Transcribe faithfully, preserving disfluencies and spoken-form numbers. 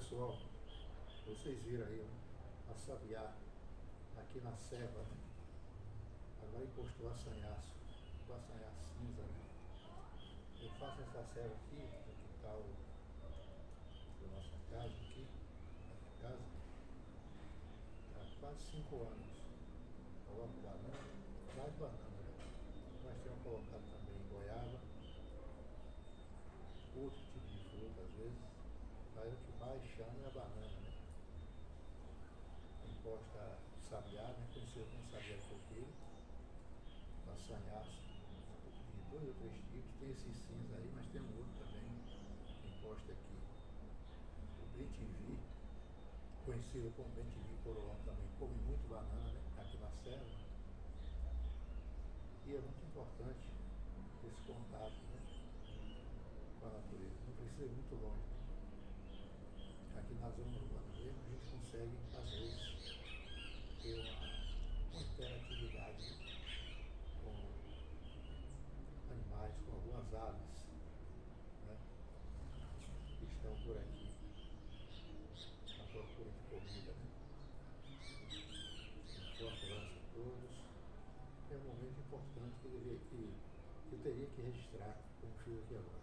pessoal, vocês viram aí ó, a sabiá aqui na serva, né? Agora encostou a sanhaço, com a sanhaço cinza, né? Eu faço essa serva aqui, no quintal da nossa casa, aqui, na casa, há quase cinco anos. Coloco banana, mais banana, né? Nós tínhamos colocado também goiaba, outro tipo de fruta às vezes, mas o que mais chama é a banana, né? Encosta sabiá, né? Conhecido como sabiá coqueiro, sanhaço, de dois ou três tipos, tem esse cinza aí, mas tem um outro também, encosta aqui. O bentivi, conhecido como bentivi coroão, também come muito banana, né? Aqui na serra. E é muito importante esse contato, né? Com a natureza. Não precisa ir muito longe. Aqui na zona urbana mesmo, a gente consegue, às vezes, ter uma, uma interatividade com animais, com algumas aves, né, que estão por aqui, à procura de comida. Né? Um forte abraço a todos. É um momento importante que eu, deveria, que, que eu teria que registrar, como fiz aqui agora.